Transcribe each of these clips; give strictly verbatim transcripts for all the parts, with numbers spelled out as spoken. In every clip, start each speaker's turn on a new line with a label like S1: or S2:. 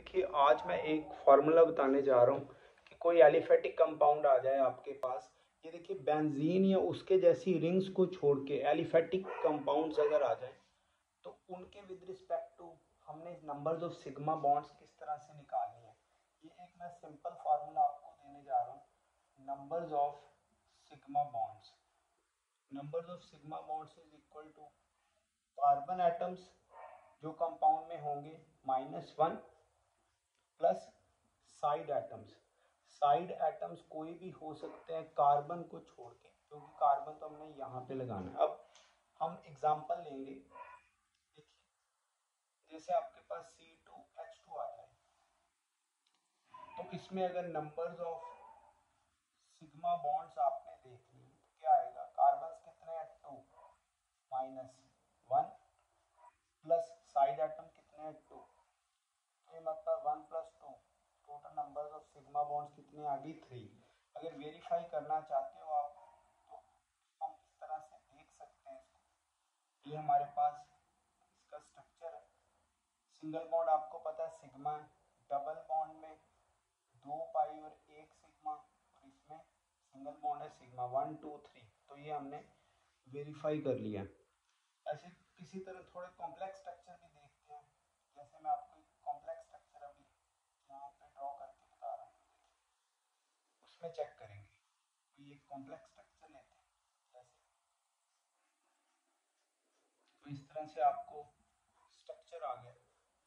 S1: देखिए आज मैं एक फार्मूला बताने जा रहा हूँ कि कोई एलिफेटिक कंपाउंड आ जाए आपके पास। ये देखिए बेंजीन या उसके जैसी रिंग्स को छोड़ के एलिफेटिक कंपाउंड्स अगर आ जाए तो उनके विद रिस्पेक्ट टू हमने नंबर्स ऑफ सिग्मा बॉन्ड्स किस तरह से निकालनी है। ये एक मैं सिंपल फार्मूला आपको देने जा रहा हूँ। Numbers of sigma bonds numbers of sigma bonds is equal to carbon atoms जो कंपाउंड में होंगे minus one plus side atoms. Side atoms कोई भी हो सकते हैं कार्बन को छोड़ के, क्योंकि कार्बन तो हमने यहाँ पे लगाना है। अब हम एग्जांपल लेंगे। देखिए जैसे आपके पास सी टू एच टू आ जाए तो इसमें अगर नंबर्स ऑफ सिग्मा बॉन्ड्स आपने देख लिए तो क्या आएगा, कार्बन कितने हैं two minus one plus side atom कितने हैं टू, ये मतलब one plus two, total numbers of sigma bonds कितने आ गई थ्री। अगर वेरीफाई करना चाहते हो आप तो हम इस तरह से देख सकते हैं इसको। ये हमारे पास इसका स्ट्रक्चर है। सिंगल बॉन्ड आपको पता है सिग्मा है, डबल बॉन्ड में दो पाई और एक सिग्मा, और इसमें सिंगल बॉन्ड है सिग्मा वन टू थ्री। तो ये हमने वेरीफाई कर लिया। ऐसे किसी तरह थोड़े कॉम्प्लेक्स स्ट्रक्चर भी देखते हैं। जैसे मैं आपको एक कॉम्प्लेक्स स्ट्रक्चर अभी यहाँ पे ड्रॉ करके बता रहा हूँ, उसमें चेक करेंगे। तो ये कॉम्प्लेक्स स्ट्रक्चर लेते हैं जैसे, तो इस तरह से आपको स्ट्रक्चर आ गया।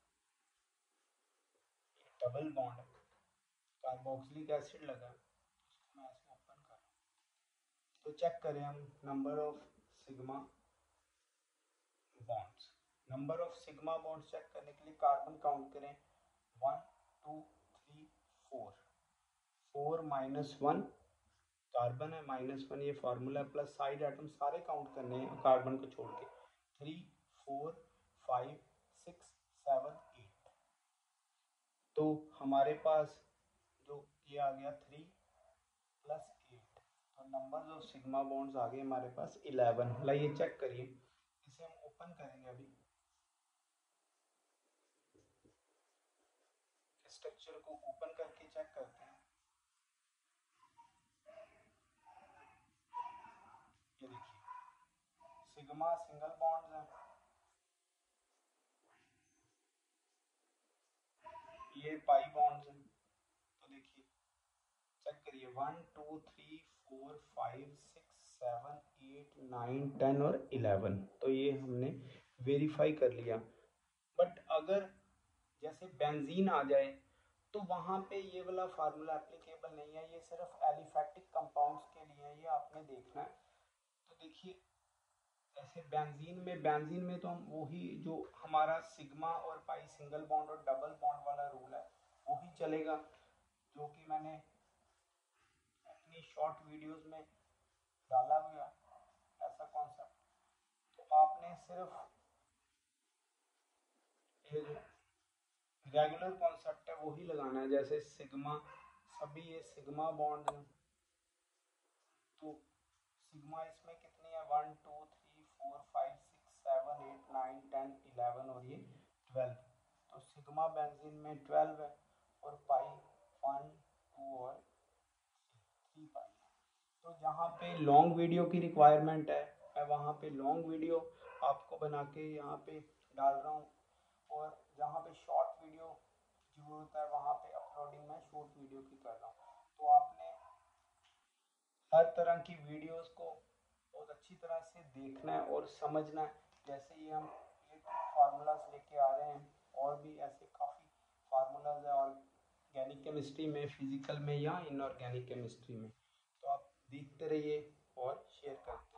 S1: ये डबल बॉन्ड है, कार्बोक्सिलिक एसिड लगा, इसको मैं ऐसे ओपन कर रहा हूँ। तो चेक करें हम number of sigma bonds. Number of sigma bonds check करने के लिए कार्बन काउंट करें, one two three four, four minus one carbon है, माइनस वन ये फार्मूला है, प्लस साइड एटम सारे काउंट करने हैं कार्बन को छोड़ के, three four five six seven eight. तो हमारे पास जो ये आ गया थ्री प्लस एट, तो नंबर्स ऑफ सिग्मा बॉन्ड्स आ गए हमारे पास इलेवन। लाइए चेक करिए, इसे हम ओपन करेंगे अभी, स्ट्रक्चर को ओपन करके चेक करते हैं। ये देखिए सिग्मा सिंगल बॉन्ड्स हैं, ये पाई बॉन्ड्स हैं। तो देखिए चेक करिए one two three four five six seven eight nine ten और इलेवन। तो ये हमने वेरीफाई कर लिया। बट अगर जैसे बेंजीन आ जाए तो वहाँ पे ये वाला फार्मूला एप्लीकेबल नहीं है, ये सिर्फ एलिफेटिक कंपाउंड्स के लिए है, ये आपने देखना है। तो देखिए ऐसे बेंजीन में बेंजीन में तो हम वही जो हमारा सिग्मा और पाई सिंगल बॉन्ड और डबल बॉन्ड वाला रूल है वही चलेगा, जो कि मैंने अपनी शॉर्ट वीडियोस में डाला हुआ ऐसा कॉन्सेप्ट। तो आपने सिर्फ ये जो रेगुलर कॉन्सेप्ट है वही लगाना है। जैसे सिग्मा, सभी ये सिग्मा बॉन्ड हैं, तो सिग्मा इसमें कितनी है, one two three four five six seven eight nine ten eleven और ये ट्वेल्व। तो सिग्मा बेंजीन में ट्वेल्व है और पाई वन टू और थ्री पाई है। तो जहाँ पे लॉन्ग वीडियो की रिक्वायरमेंट है मैं वहाँ पे लॉन्ग वीडियो आपको बना के यहाँ पे डाल रहा हूँ, और जहाँ पे शॉर्ट वीडियो की ज़रूरत है वहाँ पे अपलोडिंग मैं शॉर्ट वीडियो की कर रहा हूँ। तो आपने हर तरह की वीडियोस को बहुत अच्छी तरह से देखना है और समझना है। जैसे ही हम ये फार्मूलाज लेके आ रहे हैं, और भी ऐसे काफ़ी फार्मूलाज है ऑर्गेनिक केमिस्ट्री में, फिजिकल में या इनऑर्गेनिक केमिस्ट्री में। तो आप देखते रहिए और शेयर करते